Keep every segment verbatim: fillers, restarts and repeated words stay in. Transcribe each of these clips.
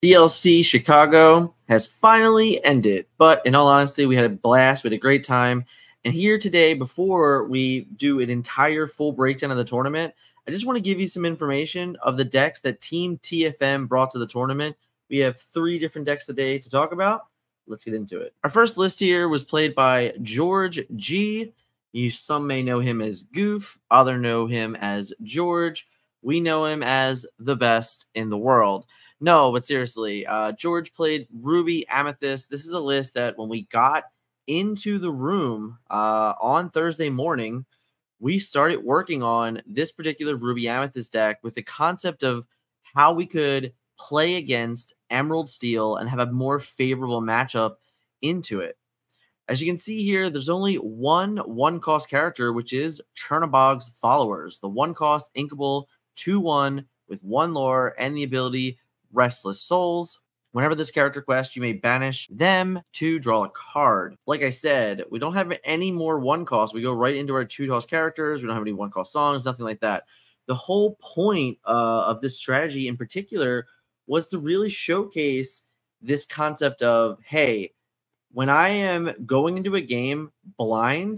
D L C Chicago has finally ended, but in all honesty, we had a blast. We had a great time. And here today, before we do an entire full breakdown of the tournament, I just want to give you some information of the decks that Team T F M brought to the tournament. We have three different decks today to talk about. Let's get into it. Our first list here was played by George G. You some may know him as Goof, others know him as George. We know him as the best in the world. No, but seriously, uh, George played Ruby Amethyst. This is a list that when we got into the room uh, on Thursday morning, we started working on this particular Ruby Amethyst deck with the concept of how we could play against Emerald Steel and have a more favorable matchup into it. As you can see here, there's only one one-cost character, which is Chernobog's Followers, the one-cost inkable two one with one lore and the ability Restless Souls. Whenever this character quests, you may banish them to draw a card. Like I said, we don't have any more one-cost. We go right into our two-cost characters. We don't have any one-cost songs, nothing like that. The whole point uh, of this strategy in particular was to really showcase this concept of, hey, when I am going into a game blind,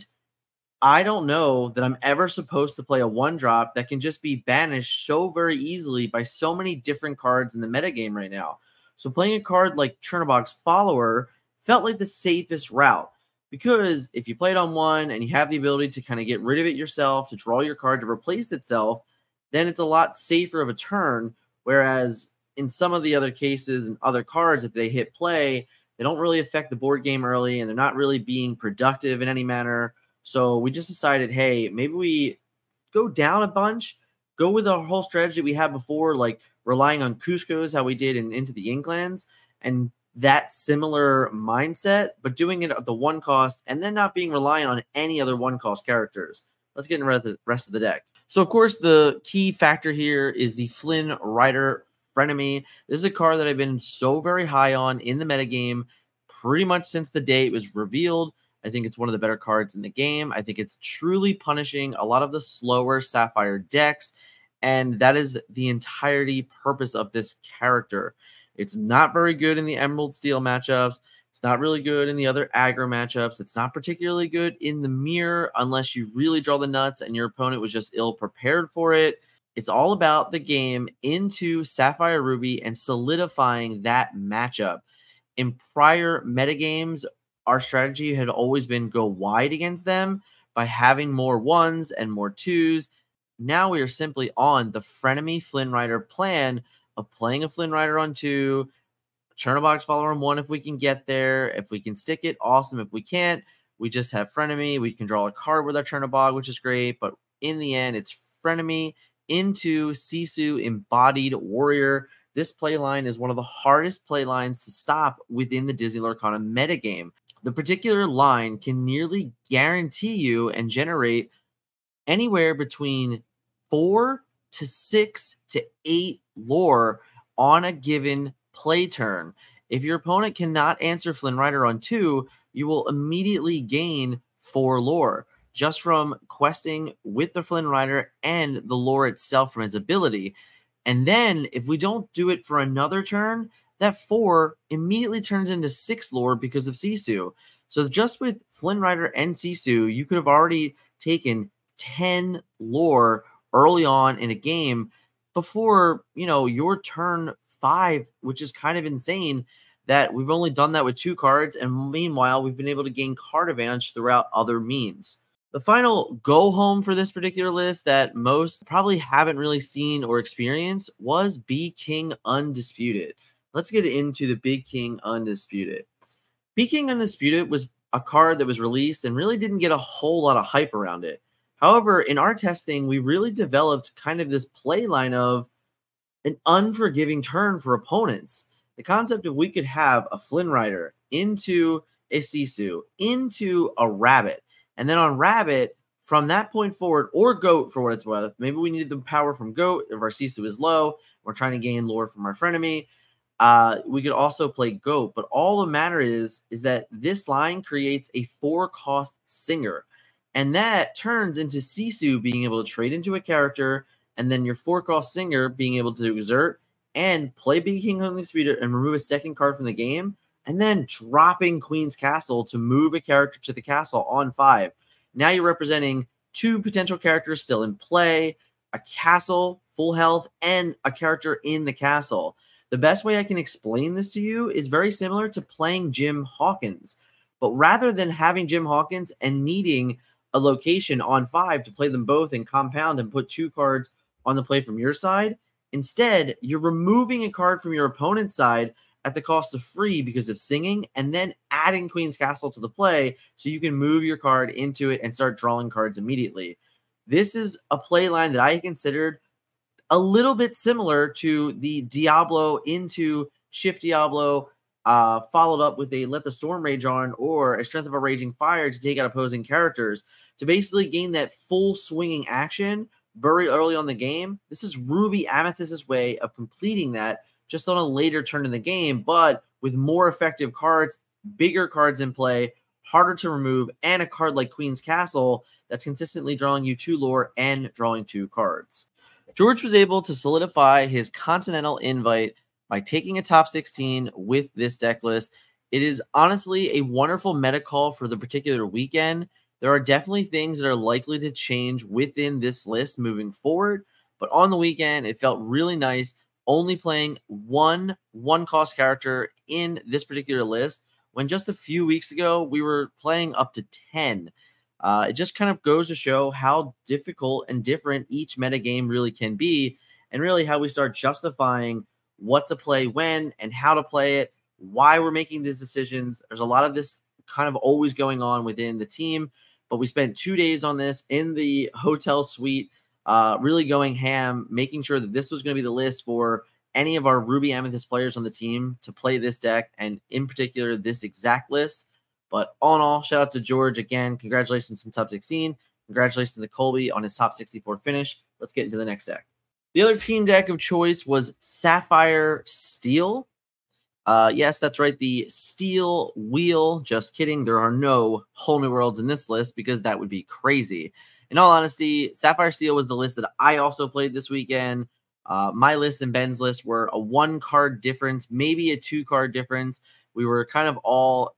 I don't know that I'm ever supposed to play a one-drop that can just be banished so very easily by so many different cards in the metagame right now. So playing a card like Chernobog's Follower felt like the safest route, because if you play it on one and you have the ability to kind of get rid of it yourself, to draw your card to replace itself, then it's a lot safer of a turn, whereas in some of the other cases and other cards, if they hit play, they don't really affect the board game early, and they're not really being productive in any manner. So we just decided, hey, maybe we go down a bunch, go with our whole strategy we had before, like relying on Cusco's, how we did in Into the Inklands, and that similar mindset, but doing it at the one cost and then not being reliant on any other one cost characters. Let's get into the rest of the deck. So, of course, the key factor here is the Flynn Rider Frenemy. This is a card that I've been so very high on in the metagame pretty much since the day it was revealed. I think it's one of the better cards in the game. I think it's truly punishing a lot of the slower Sapphire decks, and that is the entirety purpose of this character. It's not very good in the Emerald Steel matchups. It's not really good in the other aggro matchups. It's not particularly good in the mirror unless you really draw the nuts and your opponent was just ill prepared for it. It's all about the game into Sapphire Ruby and solidifying that matchup. In prior metagames, our strategy had always been go wide against them by having more ones and more twos. Now we are simply on the Frenemy Flynn Rider plan of playing a Flynn Rider on two, Chernobog's Follower on one if we can get there. If we can stick it, awesome. If we can't, we just have Frenemy. We can draw a card with our Chernobog, which is great. But in the end, it's Frenemy into Sisu Embodied Warrior. This play line is one of the hardest play lines to stop within the Disney Lorcana metagame. The particular line can nearly guarantee you and generate anywhere between four to six to eight lore on a given play turn. If your opponent cannot answer Flynn Rider on two, you will immediately gain four lore just from questing with the Flynn Rider and the lore itself from his ability. And then if we don't do it for another turn, that four immediately turns into six lore because of Sisu. So just with Flynn Rider and Sisu, you could have already taken ten lore early on in a game before, you know, your turn five, which is kind of insane that we've only done that with two cards. And meanwhile, we've been able to gain card advantage throughout other means. The final go home for this particular list that most probably haven't really seen or experienced was B King Undisputed. Let's get into the Big King Undisputed. B King Undisputed was a card that was released and really didn't get a whole lot of hype around it. However, in our testing, we really developed kind of this play line of an unforgiving turn for opponents. The concept of we could have a Flynn Rider into a Sisu, into a Rabbit, and then on Rabbit, from that point forward, or Goat for what it's worth, maybe we needed the power from Goat if our Sisu is low, we're trying to gain lore from our frenemy. Uh, we could also play Goat, but all the matter is, is that this line creates a four-cost Singer, and that turns into Sisu being able to trade into a character, and then your four-cost Singer being able to exert and play Big King Huntley Speeder and remove a second card from the game, and then dropping Queen's Castle to move a character to the castle on five. Now you're representing two potential characters still in play, a castle, full health, and a character in the castle. The best way I can explain this to you is very similar to playing Jim Hawkins. But rather than having Jim Hawkins and needing a location on five to play them both and compound and put two cards on the play from your side, instead, you're removing a card from your opponent's side at the cost of free because of singing, and then adding Queen's Castle to the play so you can move your card into it and start drawing cards immediately. This is a play line that I considered a little bit similar to the Diablo into Shift Diablo, uh, followed up with a Let the Storm Rage on or a Strength of a Raging Fire to take out opposing characters to basically gain that full swinging action very early on the game. This is Ruby Amethyst's way of completing that just on a later turn in the game, but with more effective cards, bigger cards in play, harder to remove, and a card like Queen's Castle that's consistently drawing you two lore and drawing two cards. George was able to solidify his Continental invite by taking a top sixteen with this deck list. It is honestly a wonderful meta call for the particular weekend. There are definitely things that are likely to change within this list moving forward, but on the weekend, it felt really nice only playing one one-cost character in this particular list when just a few weeks ago we were playing up to ten. Uh, it just kind of goes to show how difficult and different each metagame really can be, and really how we start justifying what to play when and how to play it, why we're making these decisions. There's a lot of this kind of always going on within the team, but we spent two days on this in the hotel suite, uh, really going ham, making sure that this was going to be the list for any of our Ruby Amethyst players on the team to play this deck, and in particular, this exact list. But all in all, shout out to George again. Congratulations on top sixteen. Congratulations to Colby on his top sixty-four finish. Let's get into the next deck. The other team deck of choice was Sapphire Steel. Uh, yes, that's right, the Steel Wheel. Just kidding. There are no whole new worlds in this list because that would be crazy. In all honesty, Sapphire Steel was the list that I also played this weekend. Uh, my list and Ben's list were a one-card difference, maybe a two-card difference. We were kind of all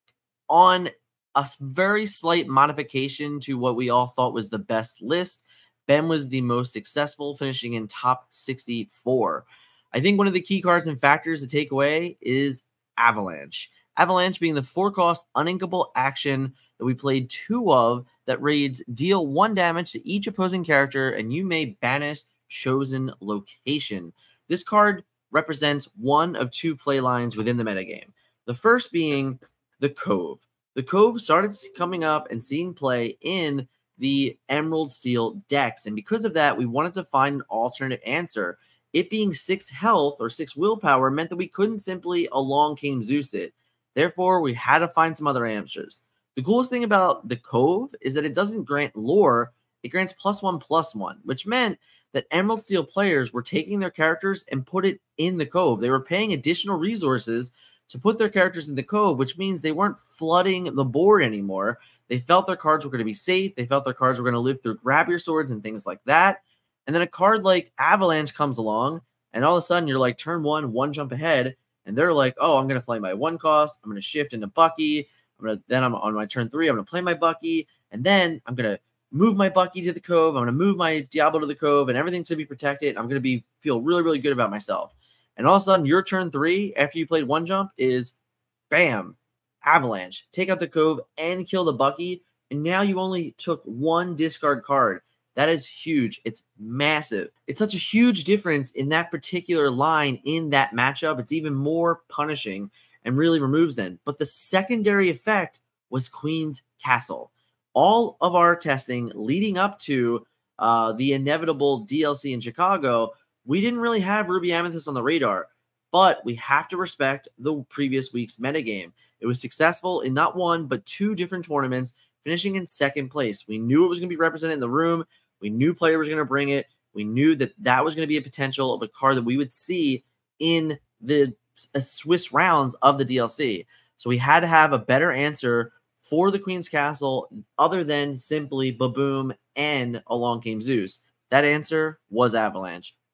on a very slight modification to what we all thought was the best list. Ben was the most successful, finishing in top sixty-four. I think one of the key cards and factors to take away is Avalanche. Avalanche being the four-cost uninkable action that we played two of that reads, deal one damage to each opposing character and you may banish chosen location. This card represents one of two play lines within the metagame. The first being the Cove. The Cove started coming up and seeing play in the Emerald Steel decks, and because of that, we wanted to find an alternate answer. It being six health or six willpower meant that we couldn't simply along came Zeus it. Therefore, we had to find some other answers. The coolest thing about the Cove is that it doesn't grant lore, it grants plus one, plus one, which meant that Emerald Steel players were taking their characters and put it in the Cove. They were paying additional resources to put their characters in the Cove, which means they weren't flooding the board anymore. They felt their cards were going to be safe. They felt their cards were going to live through grab your swords and things like that. And then a card like Avalanche comes along, and all of a sudden you're like turn one, one jump ahead, and they're like, oh, I'm going to play my one cost. I'm going to shift into Bucky. I'm going to, then I'm on my turn three. I'm going to play my Bucky, and then I'm going to move my Bucky to the Cove. I'm going to move my Diablo to the Cove, and everything's going to be protected. I'm going to be feel really, really good about myself. And all of a sudden, your turn three, after you played one jump, is bam, Avalanche. Take out the Cove and kill the Bucky, and now you only took one discard card. That is huge. It's massive. It's such a huge difference in that particular line in that matchup. It's even more punishing and really removes them. But the secondary effect was Queen's Castle. All of our testing leading up to uh, the inevitable D L C in Chicago, we didn't really have Ruby Amethyst on the radar, but we have to respect the previous week's metagame. It was successful in not one, but two different tournaments, finishing in second place. We knew it was going to be represented in the room. We knew player was going to bring it. We knew that that was going to be a potential of a card that we would see in the uh, Swiss rounds of the D L C. So we had to have a better answer for the Queen's Castle other than simply Baboom and Along Came Zeus. That answer was Avalanche.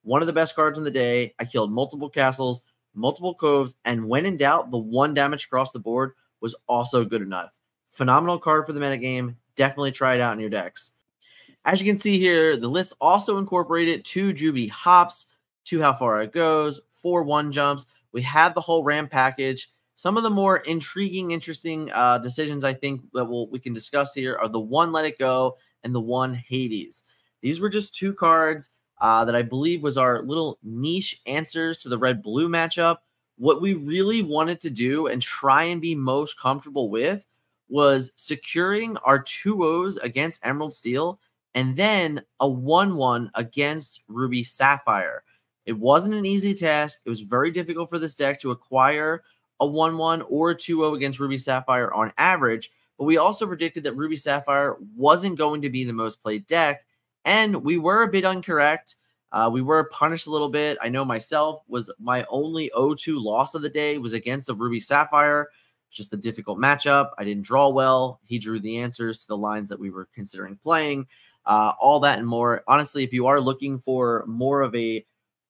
one of the best cards in the day. I killed multiple castles, multiple coves, and when in doubt, the one damage across the board was also good enough. Phenomenal card for the metagame. Definitely try it out in your decks. As you can see here, the list also incorporated two Ruby hops, two how far it goes, four one jumps. We have the whole RAM package. Some of the more intriguing, interesting uh, decisions I think that we'll, we can discuss here are the one Let It Go and the one Hades. These were just two cards uh, that I believe was our little niche answers to the red-blue matchup. What we really wanted to do and try and be most comfortable with was securing our two O's against Emerald Steel and then a one one against Ruby Sapphire. It wasn't an easy task. It was very difficult for this deck to acquire a one one or a two oh against Ruby Sapphire on average, but we also predicted that Ruby Sapphire wasn't going to be the most played deck, and we were a bit incorrect. Uh, we were punished a little bit. I know myself was my only oh two loss of the day was against the Ruby Sapphire. Just a difficult matchup. I didn't draw well. He drew the answers to the lines that we were considering playing. Uh, all that and more. Honestly, if you are looking for more of a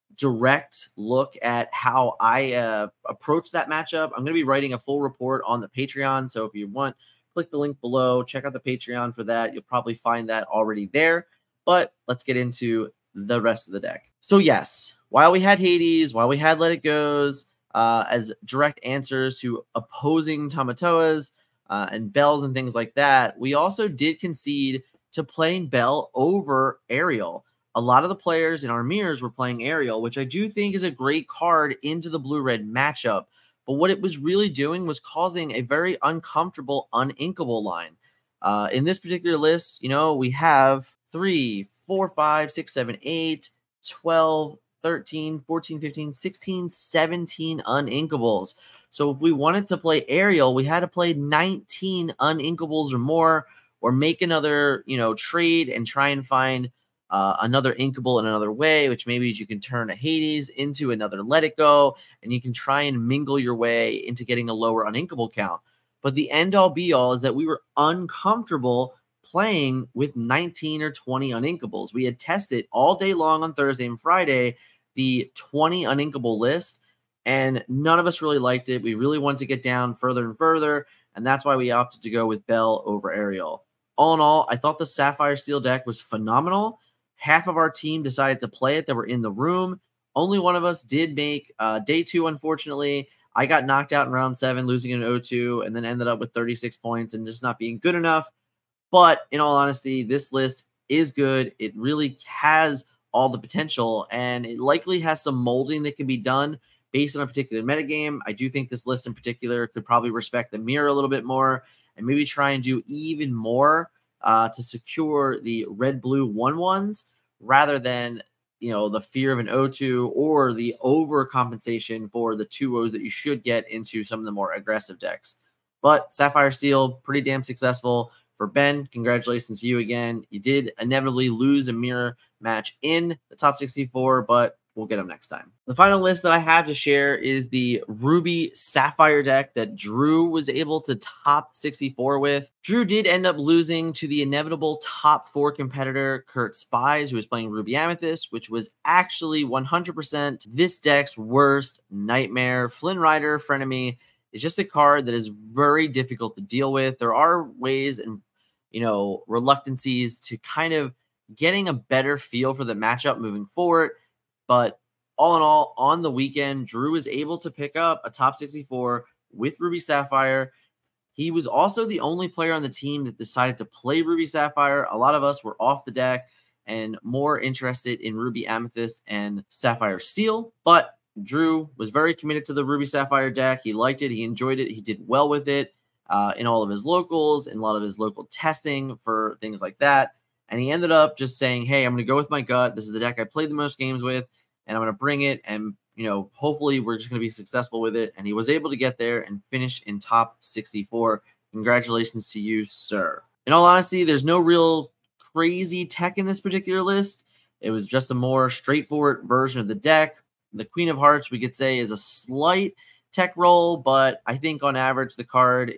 direct look at how I uh, approach that matchup, I'm going to be writing a full report on the Patreon. So if you want, click the link below, check out the Patreon for that. You'll probably find that already there. But let's get into the rest of the deck. So yes, while we had Hades, while we had Let It Goes uh, as direct answers to opposing Tamatoas uh, and Bells and things like that, we also did concede to playing Bell over Ariel. A lot of the players in our mirrors were playing Ariel, which I do think is a great card into the blue-red matchup. But what it was really doing was causing a very uncomfortable, uninkable line. Uh, in this particular list, you know, we have three, four, five, six, seven, eight, twelve, thirteen, fourteen, fifteen, sixteen, seventeen uninkables. So if we wanted to play Ariel, we had to play nineteen uninkables or more, or make another, you know, trade and try and find Uh, another inkable in another way, which maybe you can turn a Hades into another Let It Go, and you can try and mingle your way into getting a lower uninkable count. But the end-all be-all is that we were uncomfortable playing with nineteen or twenty uninkables. We had tested all day long on Thursday and Friday the twenty uninkable list, and none of us really liked it. We really wanted to get down further and further, and that's why we opted to go with Bell over Ariel. All in all, I thought the Sapphire Steel deck was phenomenal. Half of our team decided to play it that were in the room. Only one of us did make uh, day two, unfortunately. I got knocked out in round seven, losing an oh two, and then ended up with thirty-six points and just not being good enough. But in all honesty, this list is good. It really has all the potential, and it likely has some molding that can be done based on a particular metagame. I do think this list in particular could probably respect the mirror a little bit more and maybe try and do even more Uh, to secure the red-blue one-ones rather than, you know, the fear of an oh two or the overcompensation for the two O's that you should get into some of the more aggressive decks. But Sapphire Steel, pretty damn successful. For Ben, congratulations to you again. You did inevitably lose a mirror match in the top sixty-four, but we'll get them next time. The final list that I have to share is the Ruby Sapphire deck that Drew was able to top sixty-four with. Drew did end up losing to the inevitable top four competitor, Kurt Spies, who was playing Ruby Amethyst, which was actually one hundred percent this deck's worst nightmare. Flynn Rider, Frenemy, is just a card that is very difficult to deal with. There are ways and, you know, reluctancies to kind of getting a better feel for the matchup moving forward. But all in all, on the weekend, Drew was able to pick up a top sixty-four with Ruby Sapphire. He was also the only player on the team that decided to play Ruby Sapphire. A lot of us were off the deck and more interested in Ruby Amethyst and Sapphire Steel. But Drew was very committed to the Ruby Sapphire deck. He liked it. He enjoyed it. He did well with it uh, in all of his locals, in a lot of his local testing for things like that. And he ended up just saying, hey, I'm going to go with my gut. This is the deck I played the most games with, and I'm going to bring it. And, you know, hopefully we're just going to be successful with it. And he was able to get there and finish in top sixty-four. Congratulations to you, sir. In all honesty, there's no real crazy tech in this particular list. It was just a more straightforward version of the deck. The Queen of Hearts, we could say, is a slight tech roll, but I think on average the card is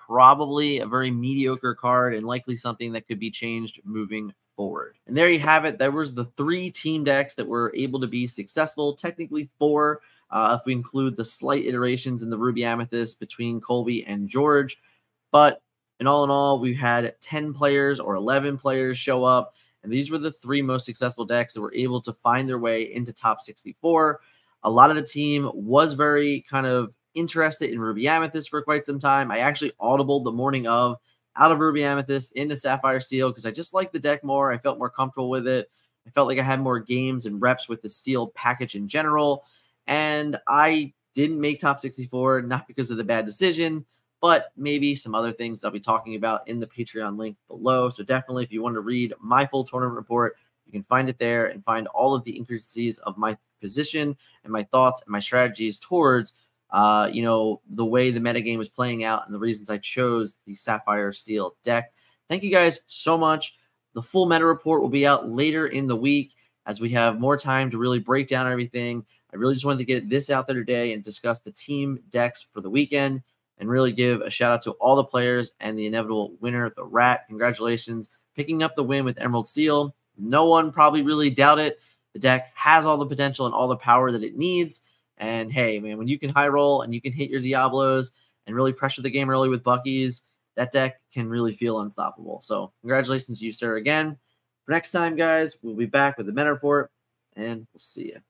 probably a very mediocre card and likely something that could be changed moving forward. And there you have it. There was the three team decks that were able to be successful. Technically four, uh, if we include the slight iterations in the Ruby Amethyst between Colby and George. But in all in all, we had ten players or eleven players show up. And these were the three most successful decks that were able to find their way into top sixty-four. A lot of the team was very kind of interested in Ruby Amethyst for quite some time. I actually audibled the morning of out of Ruby Amethyst into Sapphire Steel because I just liked the deck more. I felt more comfortable with it. I felt like I had more games and reps with the Steel package in general. And I didn't make top sixty-four, not because of the bad decision, but maybe some other things that I'll be talking about in the Patreon link below. So definitely, if you want to read my full tournament report, you can find it there and find all of the intricacies of my position and my thoughts and my strategies towards, uh, you know, the way the metagame is playing out and the reasons I chose the Sapphire Steel deck. Thank you guys so much. The full meta report will be out later in the week as we have more time to really break down everything. I really just wanted to get this out there today and discuss the team decks for the weekend and really give a shout out to all the players and the inevitable winner, the Rat. Congratulations, picking up the win with Emerald Steel. No one probably really doubted it. The deck has all the potential and all the power that it needs. And hey, man, when you can high roll and you can hit your Diablos and really pressure the game early with Buckies, that deck can really feel unstoppable. So congratulations to you, sir, again. For next time, guys, we'll be back with the meta report, and we'll see you.